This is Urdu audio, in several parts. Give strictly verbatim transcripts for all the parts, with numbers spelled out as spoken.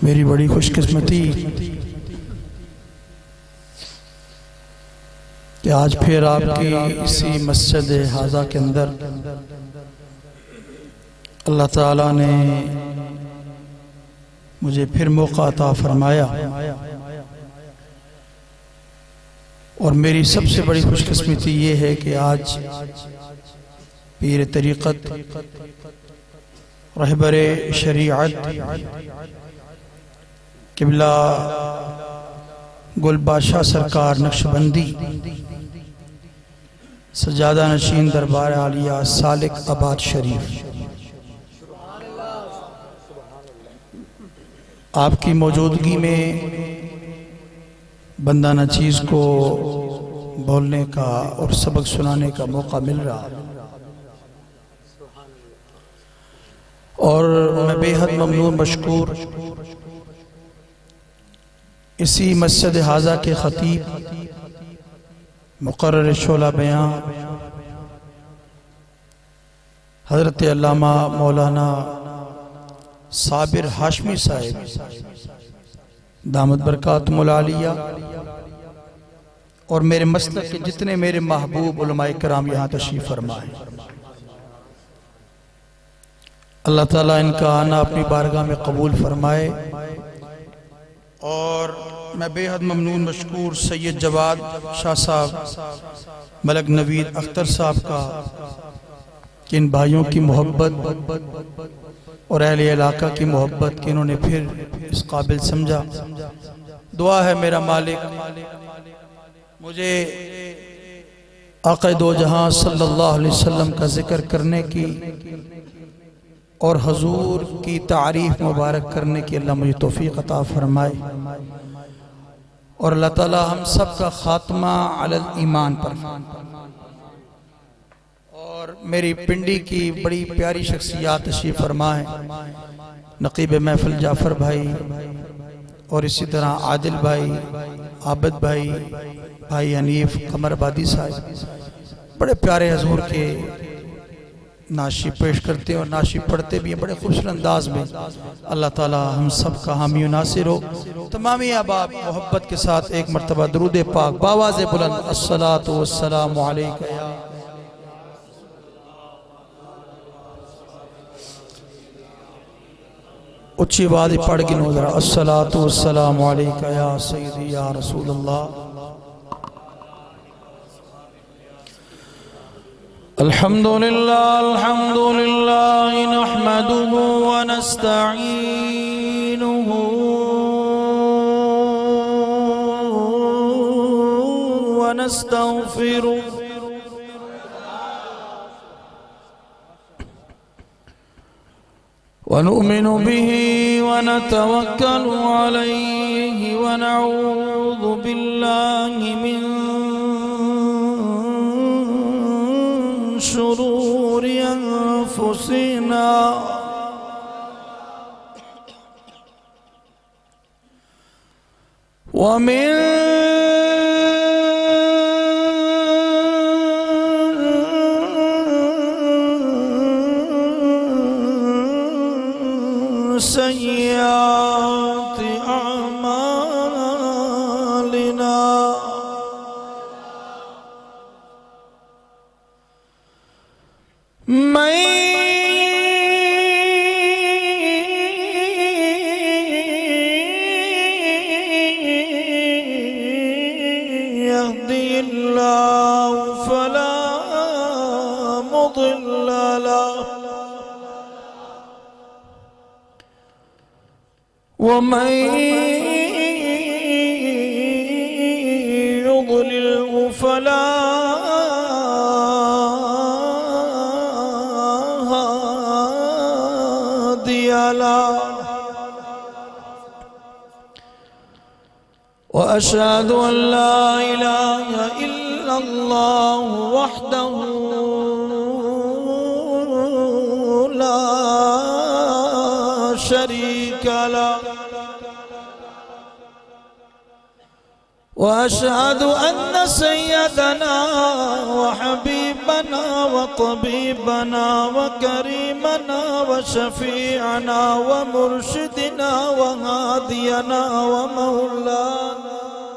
میری بڑی خوش قسمتی کہ آج پھر آپ کی اسی مسجد حاضہ کے اندر اللہ تعالیٰ نے مجھے پھر موقع عطا فرمایا، اور میری سب سے بڑی خوش قسمتی یہ ہے کہ آج پیر طریقت، رہبر شریعت، قبلہ گل بادشاہ سرکار نقشبندی سجادہ نشین دربار عالیہ سالک آباد شریف، آپ کی موجودگی میں بندہ نچیز کو بولنے کا اور سبق سنانے کا موقع مل رہا، اور میں بے حد ممنون مشکور اسی مسجد حاضہ کے خطیب مقرر شعلہ بیان حضرت علامہ مولانا صابر ہاشمی صاحب دامت برکاتہم العالیہ، اور میرے مسلک کے جتنے میرے محبوب علماء کرام یہاں تشریف فرمائے، اللہ تعالیٰ ان کا آنا اپنی بارگاہ میں قبول فرمائے۔ اور میں بے حد ممنون مشکور سید جواد شاہ صاحب، ملک نوید اختر صاحب کا کہ ان بھائیوں کی محبت اور اہل علاقہ کی محبت کہ انہوں نے پھر اس قابل سمجھا۔ دعا ہے میرا مالک مجھے آقا دو جہاں صلی اللہ علیہ وسلم کا ذکر کرنے کی اور حضور کی تعریف مبارک کرنے کی اللہ مجھے توفیق عطا فرمائے، اور اللہ تعالی ہم سب کا خاتمہ علی الایمان پر۔ اور میری پنڈی کی بڑی پیاری شخصیات تشریف فرما ہے، نقیب محفل جعفر بھائی، اور اسی طرح عادل بھائی، عابد بھائی، بھائی حنیف قمر آبادی صاحب، بڑے پیارے حضور کے نعشی پیش کرتے ہیں اور نعشی پڑھتے بھی ہیں بڑے خوبصورت انداز میں۔ اللہ تعالی ہم سب کا حامی و ناصر ہو۔ تمامی احباب محبت کے ساتھ ایک مرتبہ درود پاک باواز بلند الصلاۃ والسلام علیکہ یا اچھی آواز پڑھ گنو ذرا، الصلاۃ والسلام علیکہ یا سیدی یا رسول اللہ۔ الحمدللہ الحمدللہ نحمده ونستعینه ونستغفره ونؤمن به ونتوكل عليه ونعوذ بالله من شرور أنفسنا ومن سيئات أعمالنا من يهدي الله فلا مضل له ومن يضلله فلا هادي له وأشهد أن لا إله إلا الله وحده لا شريك له وأشهد أن سيدنا وحبيبنا وطبيبنا وكريمنا وشفيعنا ومرشدنا وهادينا ومولانا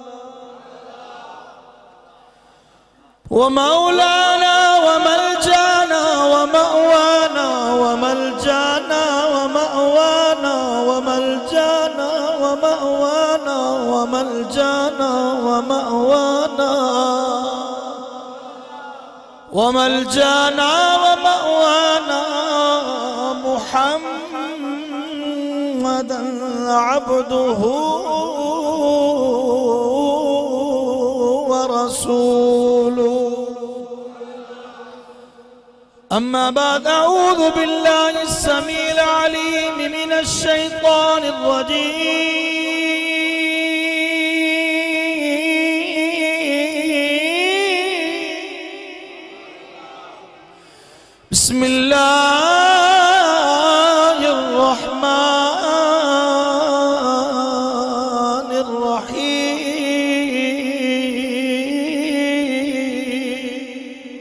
ومولانا وملجانا ومأوانا وملجانا ومأوانا وملجانا ومأوانا وملجانا ومأوانا وملجانا ومأوانا محمدا عبده ورسوله. أما بعد، أعوذ بالله السميع العليم من الشيطان الرجيم. بسم الله الرحمن الرحيم.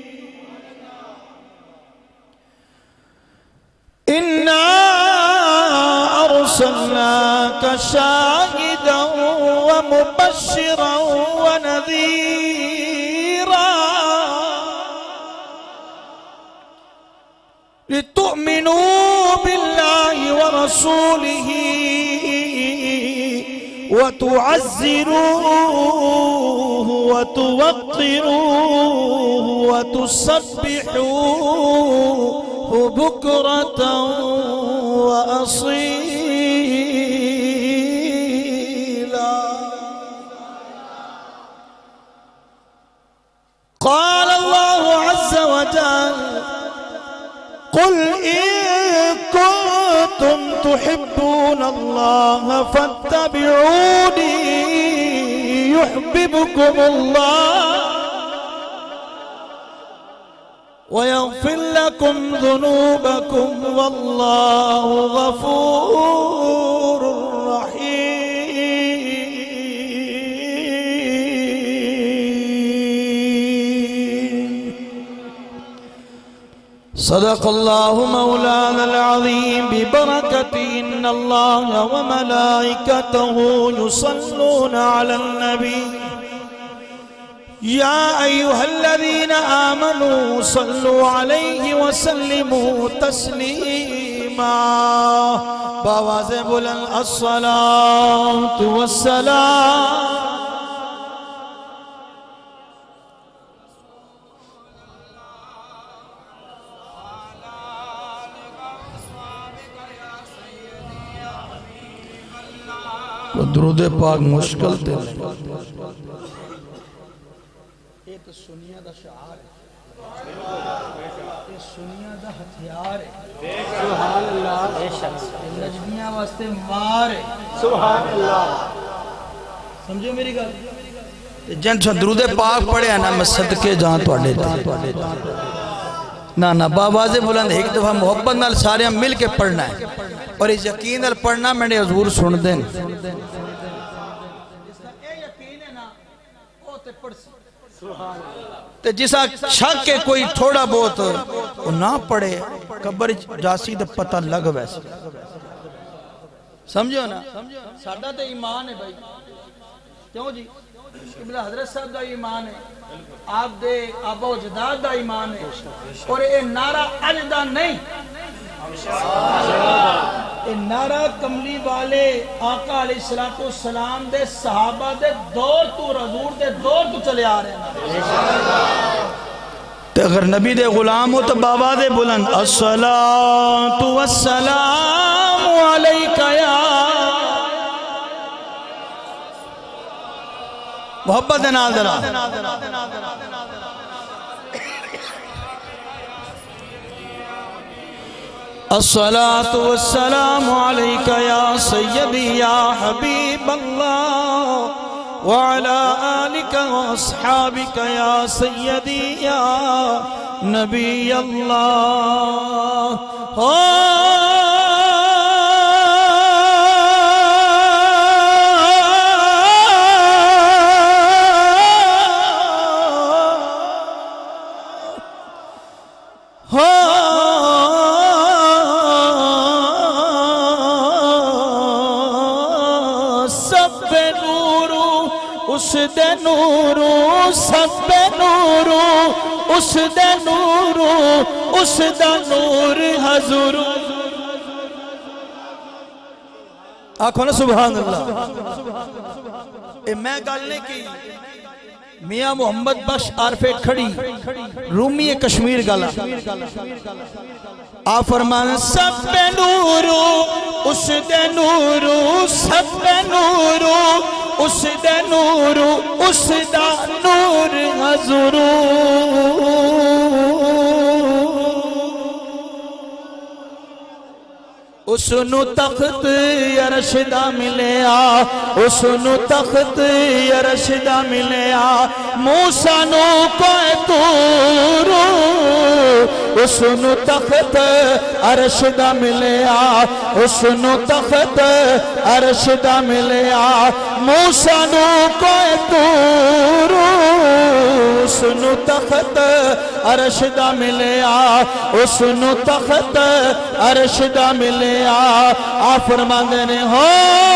إنا أرسلناك شاهدا ومبشرا ونذيرا لتؤمنوا بالله ورسوله وتعزروه وتوقروه وتسبحوه بكرة وأصيلا. قال الله عز وجل: قل إن كنتم تحبون الله فاتبعوني يحببكم الله ويغفر لكم ذنوبكم والله غفور رحيم. صدق الله مولانا العظيم ببركة إن الله وملائكته يصلون على النبي يا أيها الذين آمنوا صلوا عليه وسلموا تسليما. بآواز بلند الصلاة والسلام درود پاک مشکل تے لیں. یہ تو سنیا دا شعار ہے، یہ سنیا دا ہتھیار ہے. سبحان اللہ. نجمیاں واسطے مار ہے. سبحان اللہ. سمجھو میری گل؟ جن چھو درود پاک پڑھے ہیں نا میں صدقے جہاں تو اڈے تھے نا نا باواز بلند ایک دفعہ محبت نال سارے ہم مل کے پڑھنا ہے اور اس یقین نال پڑھنا میں حضور سن دیں. تے جسا شک کے کوئی تھوڑا بہت وہ نہ پڑھے قبر جاسی دے پتہ لگ ویسے. سمجھو نا سادہ تے ایمان ہے بھائی. کیوں جی؟ قبلہ حضرت صاحب دا ایمان ہے، آپ دے آبا و جداد دا ایمان ہے، اور اے نعرہ اجدہ نہیں، اے نعرہ کملی والے آقا علیہ السلام دے صحابہ دے دور تو حضور دے دور تو چلے آ رہے ہیں. تے اگر نبی دے غلام ہو تو بابا دے بلند الصلاة والسلام علیکہ یا محبت ناظرہ. الصلاة والسلام عليك يا سيدي يا حبيب الله وعلى آلك وأصحابك يا سيدي يا نبي الله. سب بے نورو اس دے نورو سب بے نورو اس دے نورو اس دا نور حضور آنکھوں نے سبحان اللہ اے میں گالنے کی میاں محمد بخش عارف کھڑی رومی کشمیر گالا آ فرمانا سب بے نورو اس دے نورو سب بے نورو اس دے نورو اس دا نور حضورو اس نو تخت یرشدہ ملیا اس نو تخت یرشدہ ملیا موسیٰ نو کوئی تورو اس نو تخت ارشدہ ملیا اس نو تخت ارشدہ ملیا موسیٰ نو کوئی تورو اس نو تخت ارشدہ ملیا اس نو تخت ارشدہ ملیا آپ فرمان دینے ہو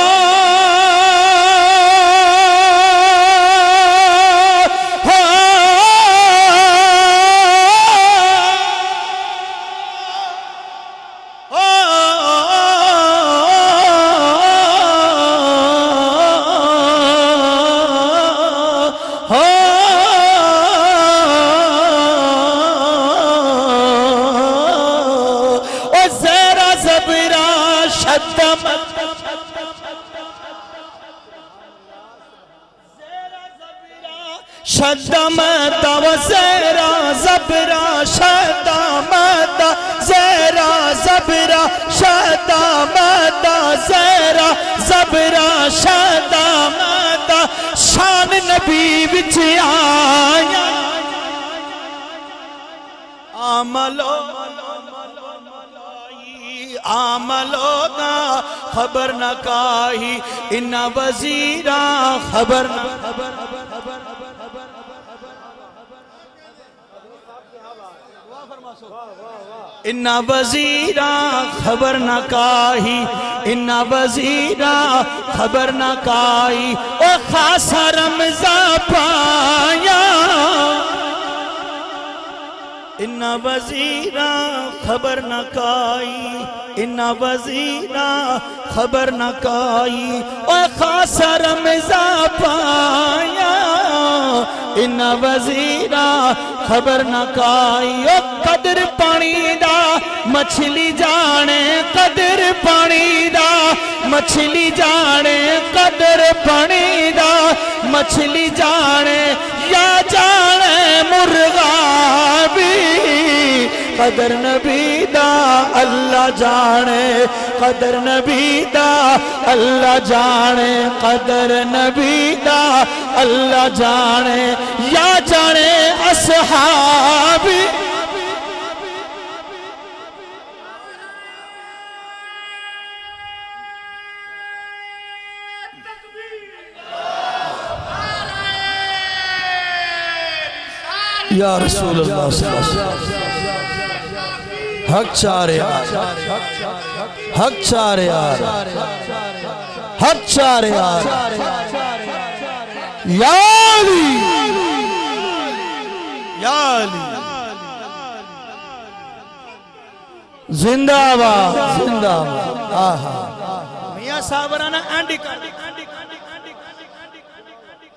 شدمتا و زیرا زبرا شدمتا زیرا زبرا شدمتا زیرا زبرا شدمتا شان نبی وچ آیا عملو عملو نا خبر نہ کاہی انہا وزیرہ خبر نہ انہا وزیرہ خبر نہ کاہی انہا وزیرہ خبر نہ کاہی او خاصا رمضان پایا انہا وزیرہ خبر نہ کائی انہا وزیرہ خبر نہ کائی او خاصا رمضان پایا انہا وزیرہ خبر نہ کائی او قدر پانی دا مچھلی جانے قدر پانی دا مچھلی جانے قدر پانی دا مچھلی جانے یا جانے مرغابی قدر نبی دا اللہ جانے قدر نبی دا اللہ جانے قدر نبی دا اللہ جانے یا جانے اصحابی یا رسول اللہ صلی اللہ علیہ وسلم حق چار یار حق چار یار حق چار یار یا علی یا علی زندہ آباد زندہ آباد آہا میاں صاحبرانا اینڈی کانڈی کانڈی کانڈی کانڈی کانڈی کانڈی کانڈی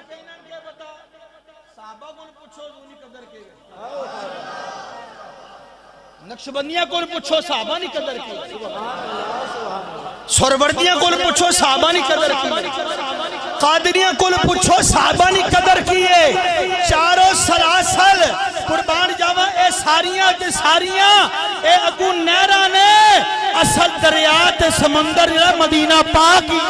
صحابہ کون پوچھو دونی قدر کے نقشبندیاں کون پوچھو صحابہ نہیں قدر کی سروردیاں کون پوچھو صحابہ نہیں قدر کی قادریاں کون پوچھو صحابہ نہیں قدر کیے چاروں سلاسل قربان جاوہ اے ساریاں تے ساریاں اے اگو نیرہ نے اصل دریات سمندر مدینہ پاکی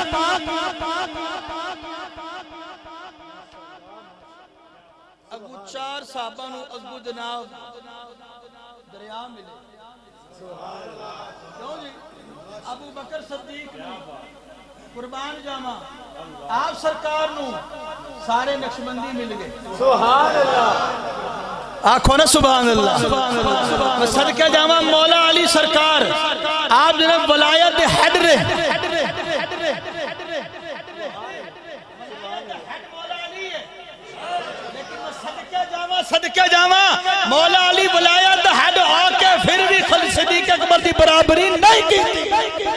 اگو چار صحابہ نو اگو جناب دریا ملے کیوں جی ابو بکر صدیق نے قربان جاما آپ سرکار نو سارے نقشبندی مل گئے سبحان اللہ آنکھوں نے سبحان اللہ میں صدقہ جاما مولا علی سرکار آپ جناب ولایت حیڈ رہے مولا علی ولایت ہیڈ آ کے پھر بھی خلیفہ صدیق اکبر دی برابری نہیں کی تھی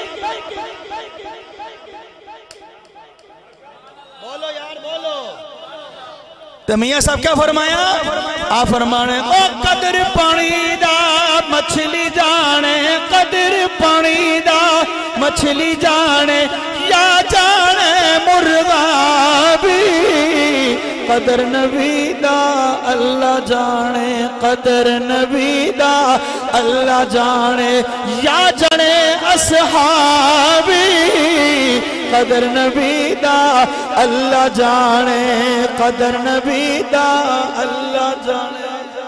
بولو یار بولو تو میاں صاحب کیا فرمایا آپ فرمانے او قدر پانی دا مچھلی جانے قدر پانی دا مچھلی جانے یا جانے مرغا بھی قدر نبی دا اللہ جانے قدر نبی دا اللہ جانے یا جانے اصحابی قدر نبی دا اللہ جانے قدر نبی دا اللہ جانے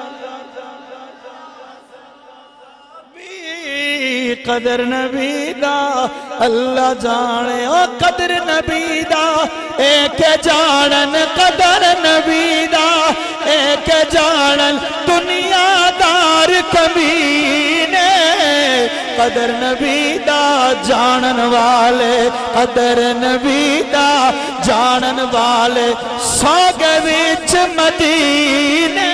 قدر نبی دا اللہ جانے او قدر نبی دا ایک جانن قدر نبی دا ایک جانن دنیا دار کمینے قدر نبی دا جانن والے قدر نبی دا جانن والے سوگے وچ مدینے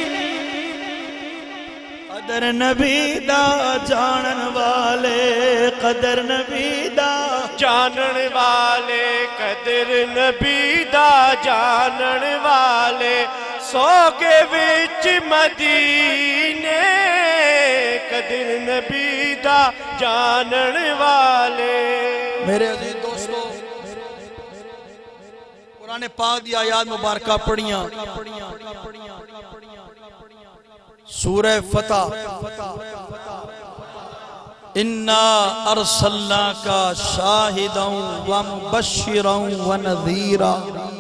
قدر نبی دا جانن والے قدر نبی دا جانن والے قدر نبی دا جانن والے سوگے وچ مدینے قدر نبی دا جانن والے میرے عزیز دوستو قرآن پاک دی آیات مبارکہ پڑھیاں سورہ فتح اِنَّا أَرْسَلْنَاكَ شَاهِدًا وَمُبَشِّرًا وَنَذِيرًا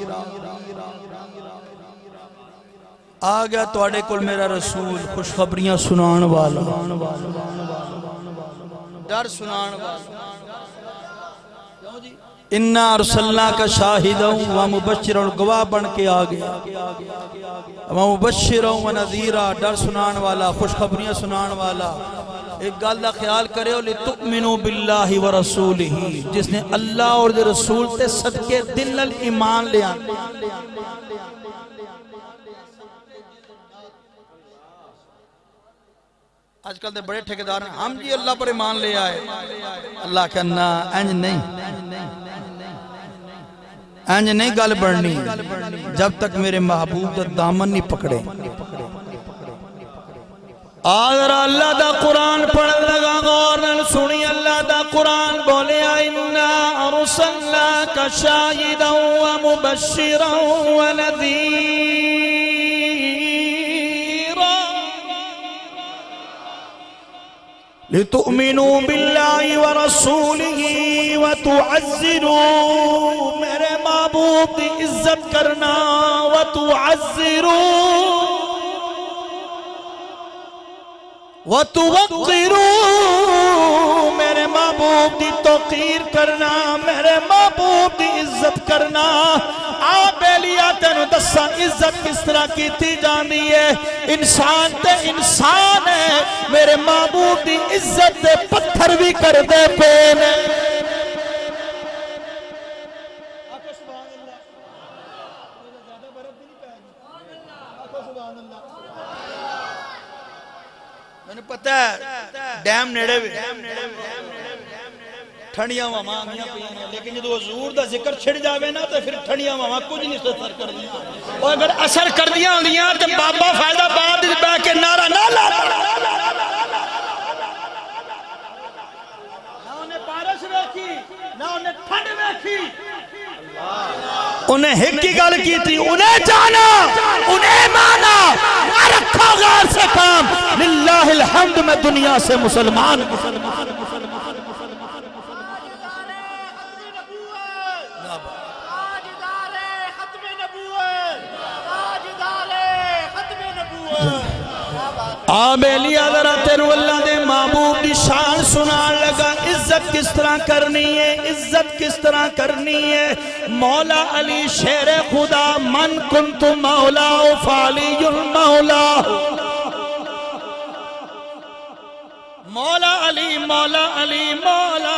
آگیا تو اڑے کل میرا رسول خوشخبریاں سنان والا ڈر سنان والا اِنَّا أَرْسَلْنَاكَ شَاهِدًا وَمُبَشِّرًا گواہ بن کے آگیا وَمُبَشِّرًا وَنَذِيرًا ڈر سنان والا خوشخبریاں سنان والا ایک گالدہ خیال کرے ہو لِتُؤْمِنُوا بِاللَّهِ وَرَسُولِهِ جس نے اللہ اور دے رسول تے صدقے دل الایمان لے آن آج کل دے بڑے ٹھیکیدار ہیں ہم جی اللہ پر ایمان لے آئے اللہ کہنا انج نہیں انج نہیں گل بڑھنی جب تک میرے محبوب دا دامن نہیں پکڑے آدھر اللہ دا قرآن پڑھ لگا غورن سنی اللہ دا قرآن بولے اِنَّا أَرْسَلْنَاكَ شَاهِدًا وَمُبَشِّرًا وَنَذِيرًا لِتُؤْمِنُوا بِاللَّهِ وَرَسُولِهِ وَتُعَزِّرُوا میرے محبوب دی عزت کرنا وَتُعَزِّرُوا وَتُوَقِّرُوا میرے محبوب دی توقیر کرنا میرے محبوب دی عزت کرنا آپ بیلیا تینو دسا عزت کس طرح کی تھی جانی ہے انسان تے انسان ہے میرے محبوب دی عزت دے پتھر بھی کر دے پینے میں نے پتہ ہے ڈیم نیڑے بھی ٹھنڈیاں ماما آنگیاں پیانا لیکن جدو حضور دا ذکر چھڑ جاوے نا تو پھر ٹھنڈیاں ماما کچھ نہیں اثر کر دیا اور اگر اثر کر دیا ہوں دیا تو بابا فائدہ باب دل بہ کے نعرہ نہ لاتا نہ انہیں بارش رکھی نہ انہیں ٹھنڈ رکھی انہیں ہک کی گل کی تھی انہیں جانا انہیں مانا نہ رکھا غیر سے کام للہ الحمد میں دنیا سے مسلمان آبیلی حضرت اللہ دے محبوب دی شان سنان لگا عزت کس طرح کرنی ہے عزت کس طرح کرنی ہے مولا علی شیر خدا من کنت مولا فالی المولا مولا علی مولا علی مولا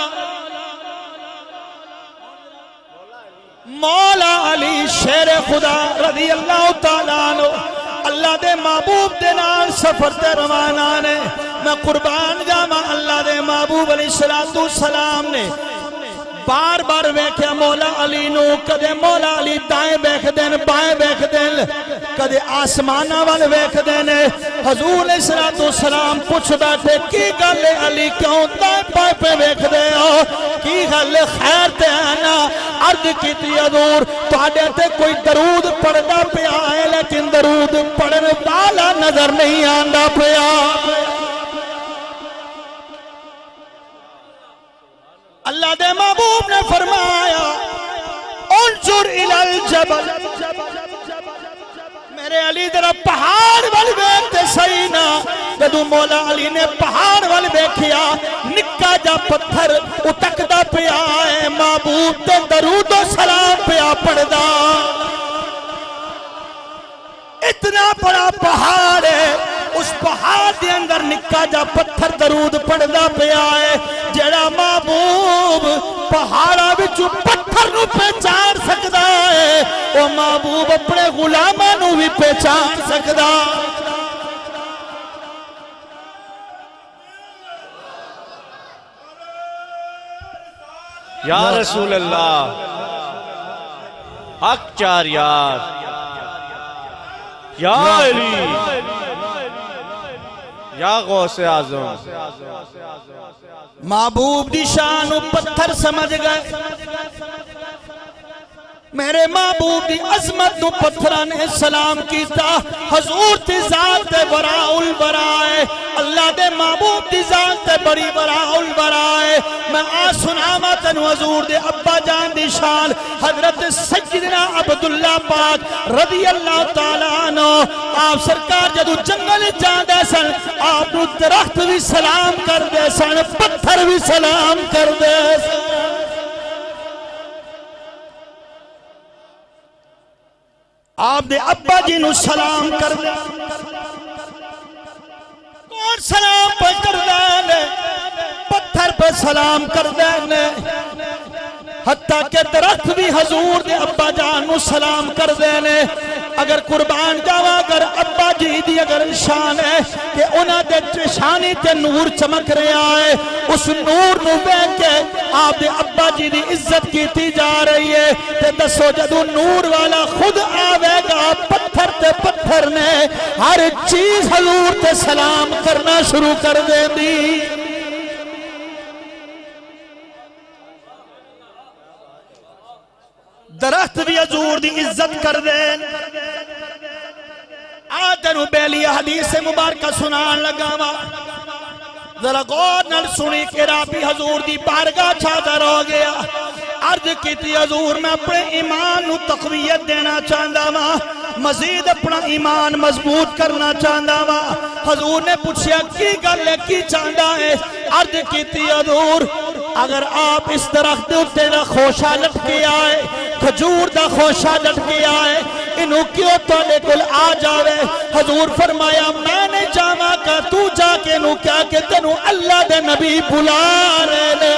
مولا علی شیر خدا رضی اللہ تعالیٰ عنہ اللہ دے محبوب دے نال سفر تے روانہ نے میں قربان جاواں اللہ دے محبوب علیہ السلام نے بار بار ویکھیا مولا علی نو کدے مولا علی دائیں ویکھ دین بائیں ویکھ دین کدے آسمانہ وال ویکھ دین حضور علیہ السلام پوچھ بیٹھے کی گل علی کیوں دائیں بائیں پہ ویکھ دے ہو کی گل خیر تے آنا عرض کیتی حضور تواڈے تے کوئی درود پڑھدا پیا ہے لیکن درود پڑھن والا نظر نہیں آندا پیا اللہ دے محبوب نے فرمایا انظر الی الجبل میرے علی ذرا پہاڑ وال ویکھتے صحیح نا جدو مولا علی نے پہاڑ وال ویکھیا نکا جا پتھر اٹکدا پیا ہے محبوب تے درود و سلام پیا پڑھدا اتنا بڑا پہاڑ ہے اس پہاڑ دے اندر نکا جا پتھر درود پڑھدا پیا ہے جڑا محبوب پہاڑا وچوں پتھر نو پہچان سکدا ہے او محبوب اپنے غلاماں نو بھی پہچان سکدا یا رسول اللہ حق چار یار یا علی یا غوث اعظم محبوب دی شان پتھر سمجھ گئے میرے محبوب دی عظمت نو پتھران نے سلام کیتا حضور تی ذات تے براء البراء اللہ دے محبوب دی ذات تے بڑی براء البراء میں آ سناما تنو حضور دے ابا جان دی شان حضرت سیدنا عبداللہ پاک رضی اللہ تعالیٰ عنہ آپ سرکار جدو جنگل جان دے سن آپ نو درخت بھی سلام کر دے سن پتھر بھی سلام کر دے سن آپ دے ابا جی نو سلام کر دے کون سلام پہ کر دے پتھر پہ سلام کر دے حتیٰ کہ درخت بھی حضور دے ابا جان نو سلام کر دے اگر قربان جاوا اگر ابا جی دی اگر شان ہے کہ انہاں دے شانی تے نور چمک رہا ہے اس نور نو بیک کے آپ دے ابا جی دی عزت کیتی جا رہی ہے تے دسو جدو نور والا خود آوے گا پتھر تے پتھر نے ہر چیز حضور تے سلام کرنا شروع کر دے دی درخت بھی حضور دی عزت کر دے آدھنو بیلی حدیث مبارکہ سنان لگا ذرا غور نل سنی کہ رابی حضور دی بارگاہ چادر ہو گیا عرض کی تھی حضور میں اپنے ایمان نو تقویت دینا چاہتا ہوں مزید اپنا ایمان مضبوط کرنا چاہتا ہوں حضور نے پوچھیا کی گلے کی چاہتا ہے عرض کی تھی حضور اگر آپ اس درخت اتے دا خوشہ لٹکے آئے کھجور دا خوشہ لٹکے آئے انہوں کیوں تو لے کل آ جاوے حضور فرمایا میں نے جاما کا تو جا کے انہوں کیا کہ تنہوں اللہ دے نبی بلا رہے لے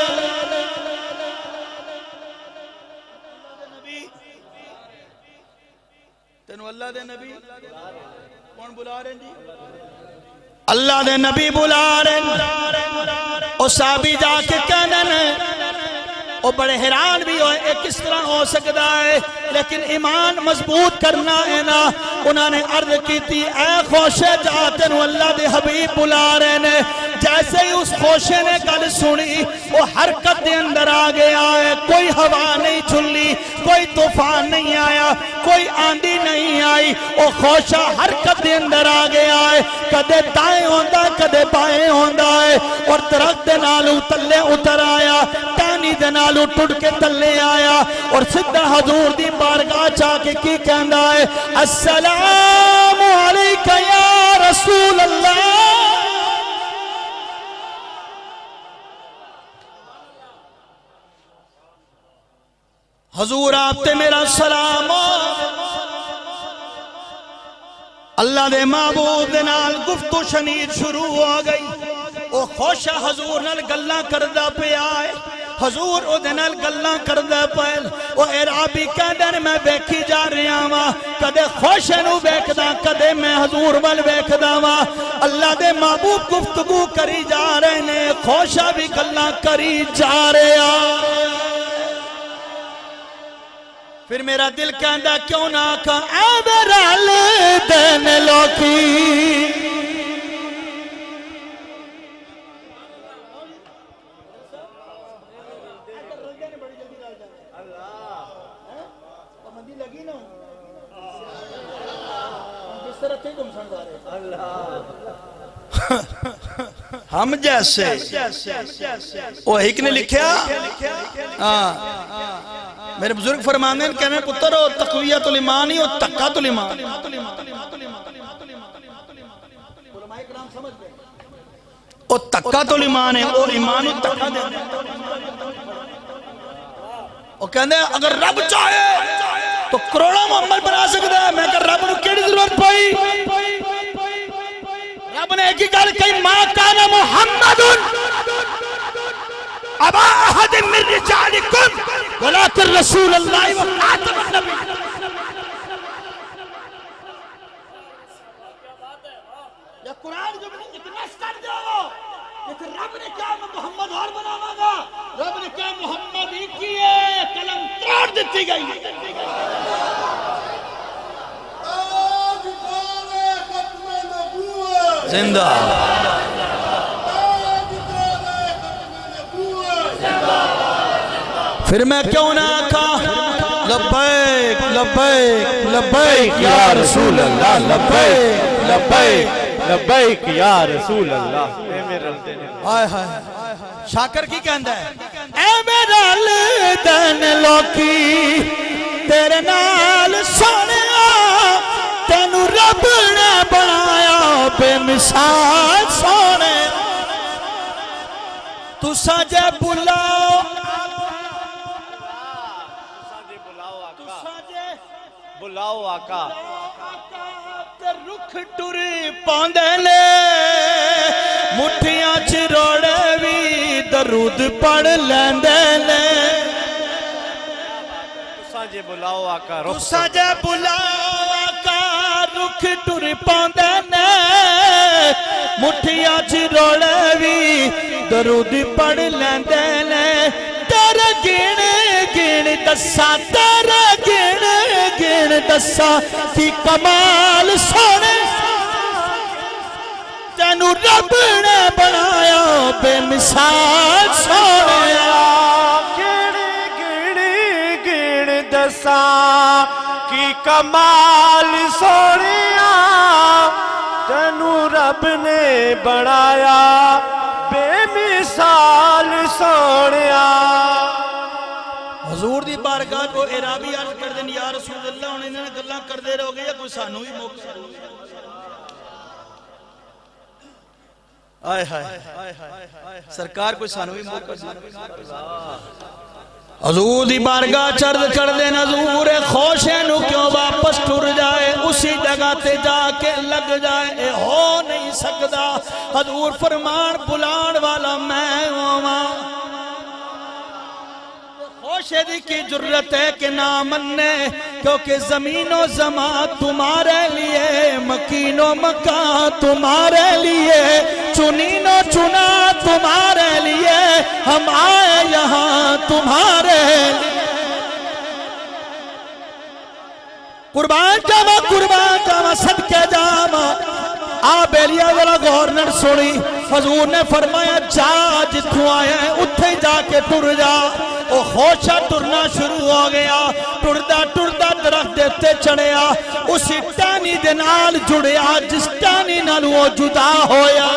تنہوں اللہ دے نبی کون بلا رہے جی اللہ دے نبی بلا رہے او صحابی جا کے کہنے او بڑے حیران بھی ہوئے ایک کس طرح ہو سکتا ہے لیکن ایمان مضبوط کرنا ہے نا انہوں نے عرض کی تھی اے خوشے جاتے نو اللہ دے حبیب بلا رہے نے جیسے ہی اس خوشے نے کل سنی وہ حرکت دے اندر آگے آئے کوئی ہوا نہیں چلی کوئی طوفان نہیں آیا کوئی آندھی نہیں آئی وہ خوشہ حرکت دے اندر آگے آئے کدے دائیں ہوندہ کدے بائیں ہوندہ ہے اور درخت دے نالو تلے اتر آیا تانی دے نالو ٹوٹ کے تلے آیا اور صدہ حضور دی بارگاہ چاہ کے کی کہندہ ہے السلام علیکہ یا رسول اللہ حضور آپ تے میرا سلام اللہ دے محبوب دے نال گفتو شنید شروع ہو گئی او خوشہ حضور نال گلہ کردہ پہ آئے حضور او دنال گلاں کردہ پہل او اعرابی کہندن میں بیکھی جا رہا ہاں کدے خوش نو بیکھدا کدے میں حضور ول بیکھدا ہاں اللہ دے محبوب گفتگو کری جا رہے نے خوشا بھی گلاں کری جا رہا پھر میرا دل کہندا کیوں نہ کہا اے برال دین لوکی ہم جیسے وہ ایک نے لکھیا میرے بزرگ فرماندے کہنے پتر او تقویت الایمان ہی او تقات الایمان او تقات الایمان ہے او ایمان و تقات دے وہ کہنے اگر رب چاہے تو کروڑا محمد بنا سکتا ہے میں کہ رب نے کیڑی ضرورت پائی رب نے ایک ہی کہا کہ ما کان محمد ابا احد من رجالکم ولکن رسول اللہ و خاتم النبی یا قرآن جو بھی اتنس کر دیا لیکن رب نے کہا میں محمد اور بناواں گا رب نے کہا محمد ہی کیے قلم توڑ دیتی گئی زندہ پھر میں کیوں نہ کہا لبیک لبیک لبیک یا رسول اللہ لبیک لبیک لبیک یا رسول اللہ اے میرے الدین آئے ہائے شاکر کی کہندہ ہے اے میرے الدین لوکی تیرے نال سونے تینو رب نے بنایا بے مثال سونے تو سجے بلاؤ بلاؤ آقا رکھ ٹوری پاندے لے مٹھیاں چروڑے بھی درود پڑھ لیندے لے ساجے بلاؤ آقا تو ساجے بلاؤ آقا رکھ ٹوری پاندے لے مٹھیاں چروڑے بھی درود پڑھ لیندے لے تیرے گن گن دسا تیرے گن گن دسا کی کمال سونے تینو رب نے بنایا بے مثال سونے گن گن گن دسا کی کمال سونے تینو رب نے بنایا بے مثال سونے حضور دی بارگاہ کو اعرابی عرض کر دیں یا رسول اللہ انہیں نے گلہ کر دے رہو گے یا کوئی سانو ہی موقع آئے ہائے سرکار کوئی سانو ہی موقع حضور دی بارگاہ چرد کر دیں حضور خوشینو کیوں واپس ٹر جائے اسی جگہ تے جا کے لگ جائے اے ہو نہیں سکتا حضور فرمان بلان والا میں ہوا خوشیدی کی جرت ہے کہ نہ مننے کیونکہ زمین و زمان تمہارے لیے مکین و مکان تمہارے لیے چنین و چنا تمہارے لیے ہم آئے یہاں تمہارے لیے قربان جاما قربان جاما صدقے جاما آپ ایلیا ذرا گورنر سنی حضور نے فرمایا جا جتھوں آیا ہے اتھے جا کے ٹر جا وہ خوشہ ٹرنا شروع ہو گیا ٹردہ ٹردہ درخت دیتے چڑھیا اسی ٹانی دنال جڑیا جس ٹانی نال وہ جدا ہویا